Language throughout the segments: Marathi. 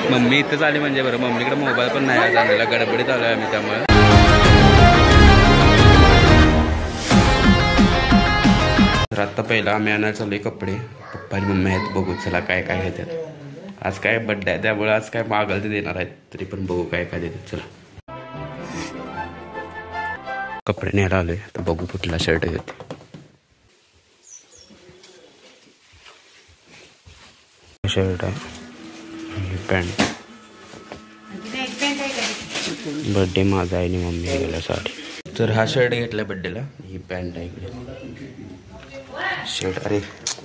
मम्मी इथंच आली म्हणजे बरं. मम्मीकडे मोबाईल पण नाही आज आणलेला, गडबडीत आलोय आम्ही त्यामुळे. तर आत्ता पहिला आम्ही आणायला चाललोय कपडे. पप्पा आणि मम्मी आहेत, बघू चला काय काय घेतात. आज काय बड्डे आहे त्यामुळे आज काय मागल ते देणार आहेत, तरी पण बघू काय काय देतात. चला कपडे न्यायला आलोय, तर बघू कुठला शर्ट घेते. शर्ट आहे, पॅन्ट. बड्डे माझा आहे आणि मम्मी गेला साडी. तर हा शर्ट घेतलाय बड्डेला, ही पॅन्ट आहे इकडे. शर्ट अरे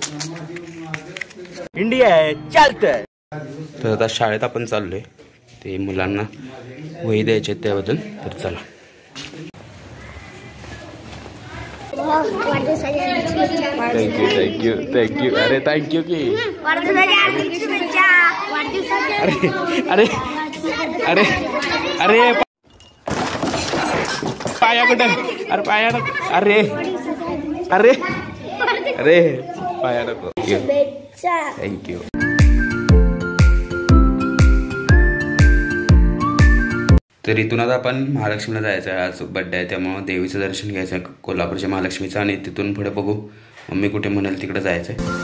इंडिया आहे चालतंय. तर आता शाळेत आपण चाललोय, ते मुलांना वही द्यायचे त्याबद्दल. तर चला. Thank you thank you thank you. अरे थँक्यू की. अरे अरे अरे अरे पाया कुठं. अरे पाया नको. अरे अरे अरे पाया नको. थँक्यू. तर इथून आता आपण महालक्ष्मीला जायचं आहे. आज बड्डे आहे त्यामुळं देवीचं दर्शन घ्यायचं आहे कोल्हापूरच्या महालक्ष्मीचं, आणि तिथून पुढे बघू मम्मी कुठे म्हणाल तिकडे जायचं आहे.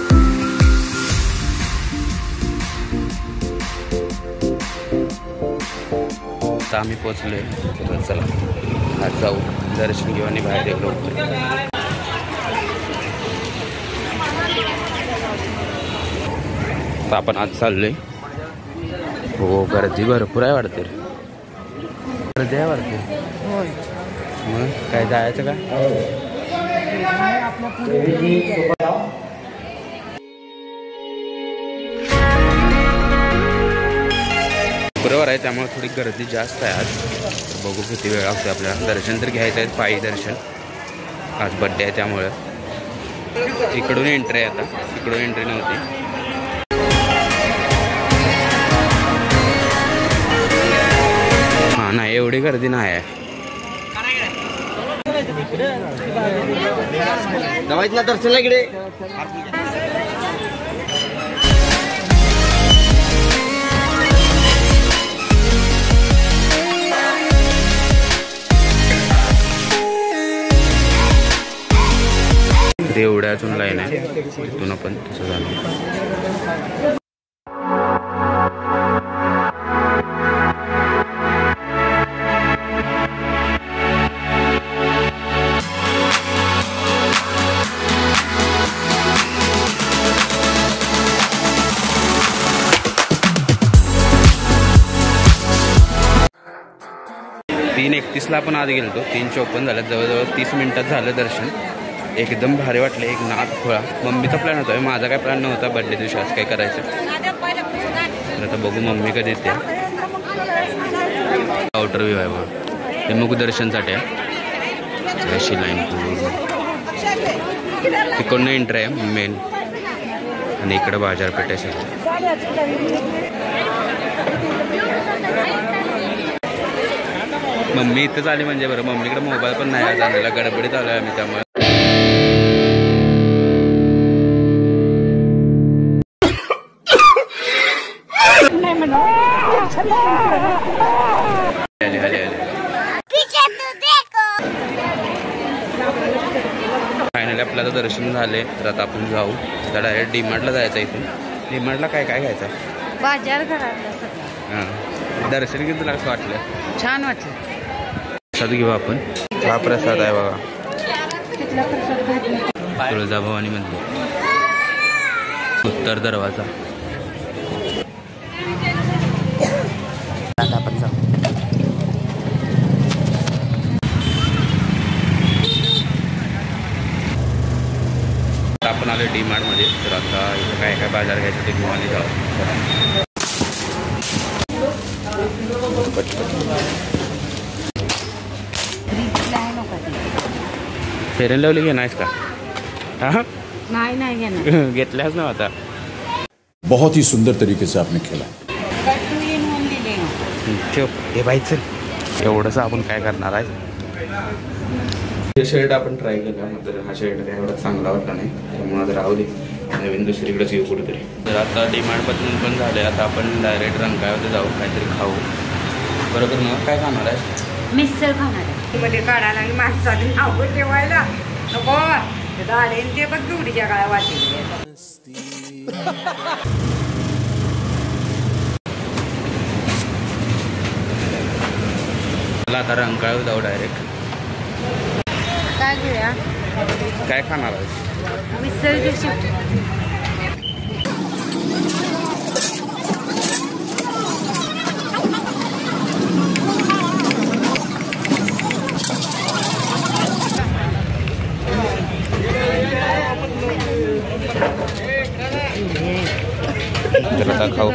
आता आम्ही पोचलोय, तर चला आज जाऊ, दर्शन घेऊ आणि बाहेर गेलो. तर आपण आज चाललोय. हो गर्दी भरपूर आहे वाटते. गर्दी आहे वाटते. मग काय जायचं का. शुक्रवार आहे त्यामुळे थोडी गर्दी जास्त आहे आज. बघू किती वेळ लागतो आपल्याला. दर्शन तर घ्यायचं आहे, पायी दर्शन. आज बड्डे आहे त्यामुळं इकडून एंट्री आहे. आता इकडून एंट्री नव्हती. हां नाही एवढी गर्दी नाही आहे. दवाईतला दर्शनला इकडे. एवढ्या अजून लाईन आहे, तिथून आपण तसं झालं. तीन 31ला आपण आत गेलो. 3:54 झालं, जवळजवळ 30 मिनिटात झालं दर्शन. एकदम भारी वाटलं. एक नाद खोळा. मम्मीचा प्लॅन होता, माझा काय प्लॅन नव्हता बड्डे दिवशी आज काय करायचं. तर आता बघू मम्मी कधी येते. आउटर व्ह्यू आहे बघा, ते मग दर्शनसाठी आहे. अशी लाईन तिकडनं एंट्री आहे मेन, आणि इकडं बाजारपेठ आहे सगळं. मम्मी इथंच आली म्हणजे बरं. मम्मीकडे मोबाईल पण नाही आज आणलेला, गडबडीत आलोय आम्ही त्यामुळे. फायनली आपल्याला दर्शन झाले. तर आता आपण जाऊ. आता डायरेक्ट डीमार्टला जायचं. इथून डीमार्टला काय काय घ्यायचं. बाजार करायला. हां दर्शन घेऊन तुला कसं वाटलं. छान वाटलं. प्रसाद घेऊ आपण. हा प्रसाद आहे बघा, तुळजाभवानी मंदिर, उत्तर दरवाजा. आता आपण जाऊ. आपण आलो डीमार्ट मध्ये. तर आता इथं काय काय बाजार घ्यायचं ते घेऊन आणि जाऊ. फेअर अँड लवली घेणार का. हाँ नहीं घेतल्याच ना आता. बहुत ही सुंदर तरीके से आपने खेला. ठेव हे बाई चल. एवढंच आपण काय करणार आहे. हे शर्ट आपण ट्राय केला, तर हा शर्ट काय एवढा चांगला वाटला नाही त्यामुळे आता राहू दे. नवीन दुसरीकडेच येऊ कुठेतरी. तर आता डिमांडपासून पण झाले. आता आपण डायरेक्ट रंकाळ्यावर जाऊ, काहीतरी खाऊ. बरोबर ना? काय खाणार आहे? मिसळ खाणार आहे. मध्ये काढायला आणि माणसाने नावं ठेवायला नको. गाड्याने ते बघ दुडीच्या काळा वाटली. मला आता रंकाळ्यावर जाऊ डायरेक्ट. काय घेऊया? काय खाणार आहे? मिसळ घेऊ. तर आता खाऊ.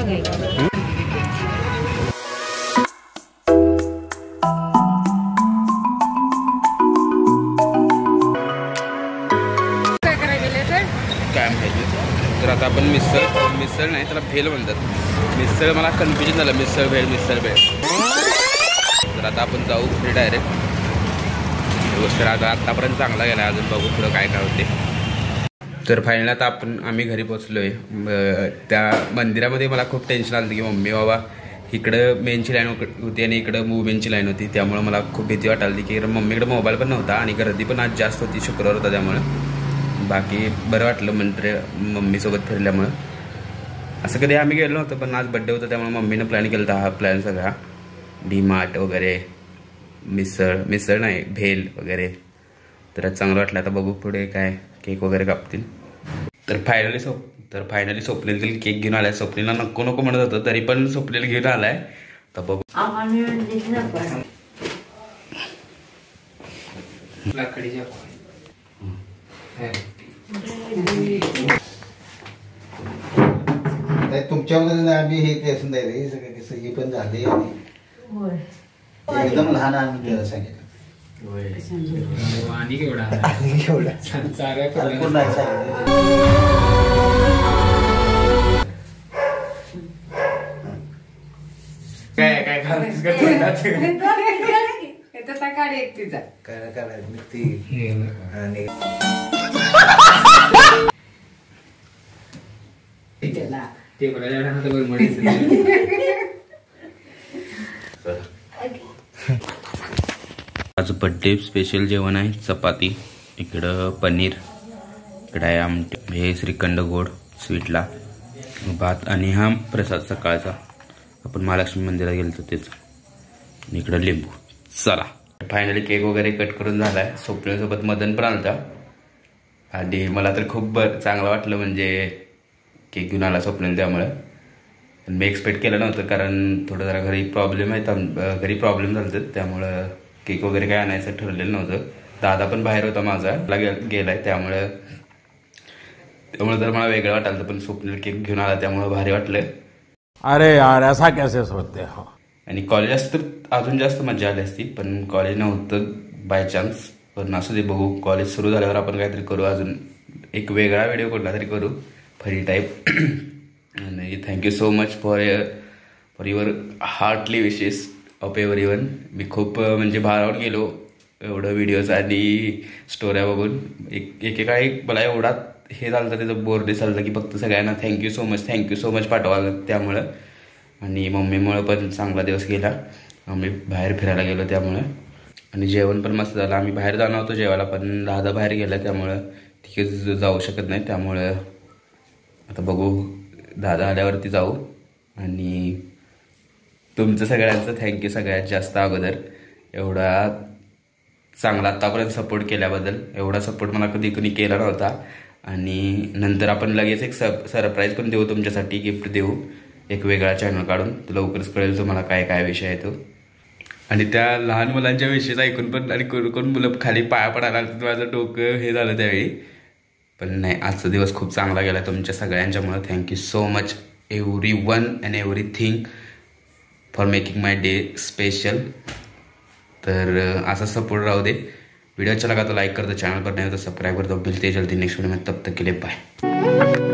काय माहिती. तर आता आपण मिसळ नाही त्याला भेल म्हणतात. मिसळ मला कन्फ्युजन झालं. मिसळ भेल. तर आता आपण जाऊ पुढे डायरेक्ट. गोष्ट आता आत्तापर्यंत चांगला गेला. अजून बघू पुढं काय होते. तर फायनली आता आम्ही घरी पोचलो आहे. त्या मंदिरामध्ये मला खूप टेन्शन आलं की मम्मी बाबा इकडं मेनची लाईन होती आणि इकडं वुमेनची लाईन होती. त्यामुळे मला खूप भीती वाटाली की मम्मीकडे मोबाईल पण नव्हता आणि गर्दी पण आज जास्त होती. शुक्रवार होता त्यामुळं. बाकी बरं वाटलं म्हणजे मम्मीसोबत फिरल्यामुळं. असं कधी आम्ही गेलो नव्हतो पण आज बड्डे होता त्यामुळे मम्मीनं प्लॅन केला होता. हा प्लॅन सगळा डीमार्ट वगैरे, मिसळ नाही भेल वगैरे. तर आज चांगलं वाटलं. आता बघू पुढे काय केक वगैरे कापतील. तर फायनली स्वप्नील केक घेऊन आलाय. स्वप्नीला नको म्हणत होतं तरी पण स्वप्नील घेऊन आलाय. तर बघू. तुमच्याबद्दल आम्ही हे केसून द्यायला हे सगळं कसं हे पण झाले एकदम लहान आम्ही त्याला सांगितलं. आज बड्डे स्पेशल जेवण आहे. चपाती, इकडं पनीर, इकडं आहे आमटी, हे श्रीखंड गोड स्वीटला, भात आणि हा प्रसाद सकाळचा. आपण महालक्ष्मी मंदिरात गेलो तेच. इकडं लिंबू. चला फायनली केक वगैरे कट करून झालाय. स्वप्नीसोबत मदन पण आलता आणि मला तर खूप चांगलं वाटलं म्हणजे केक घेऊन आला स्वप्नील. त्यामुळे पण मी एक्सपेक्ट केलं नव्हतं कारण थोडं जरा घरी प्रॉब्लेम आहेत. घरी प्रॉब्लेम झालं त्यामुळं केक वगैरे काय आणायचं ठरलेलं नव्हतं. दादा पण बाहेर होता माझा गेलाय त्यामुळे तर मला वेगळं वाटायचं. पण स्वप्नील केक घेऊन आला त्यामुळे भारी वाटलं. अरे यार ऐसा कैसे सोचते हो. आणि कॉलेज असतं तर अजून जास्त मजा आली असती पण कॉलेज नव्हतं बाय चान्स. पण असं ते बघू कॉलेज सुरू झाल्यावर आपण काहीतरी करू. अजून एक वेगळा व्हिडिओ कुठला तरी करू फ्री टाईप. आणि thank you so much for your heartly wishes of everyone. मी खूप म्हणजे भारावून गेलो एवढं व्हिडिओज आणि स्टोऱ्या बघून. एकेकाळी मला एवढा हे झालं त्याचं बोर्ड झालं की फक्त सगळ्यांना थँक्यू सो मच पाठवायला त्यामुळं. आणि मम्मीमुळं पण चांगला दिवस गेला. आम्ही बाहेर फिरायला गेलो त्यामुळं. आणि जेवण पण मस्त झालं. आम्ही बाहेर जाणार होतो जेवायला पण दादा बाहेर गेला त्यामुळं तिथे जाऊ शकत नाही. त्यामुळं आता बघू दादा आल्यावरती जाऊ. आणि तुमचं सगळ्यांचं थँक्यू सगळ्यात जास्त अगोदर. एवढा चांगला आत्तापर्यंत सपोर्ट केल्याबद्दल. एवढा सपोर्ट मला कधी कोणी केला नव्हता. आणि नंतर आपण लगेच एक सरप्राईज पण देऊ तुमच्यासाठी. गिफ्ट देऊ एक वेगळा चॅनल काढून. लवकरच कळेल तुम्हाला काय काय विषय आहे तो. आणि त्या लहान मुलांच्या विषयीच ऐकून पण आणि कोण मुलं खाली पाया पडायला लागतं. माझं डोकं हे झालं त्यावेळी. पण नाही आजचा दिवस खूप चांगला गेला तुमच्या सगळ्यांच्यामुळं. Thank you so much everyone and everything for making my day special. तर असा सपोर्ट राहू दे. व्हिडिओ अच्छा लगा तो लाइक कर दो, चैनल पर नहीं हो तो सब्सक्राइब कर दो. मिलते हैं जल्दी नेक्स्ट वीडियो में. तब तक के लिए बाय.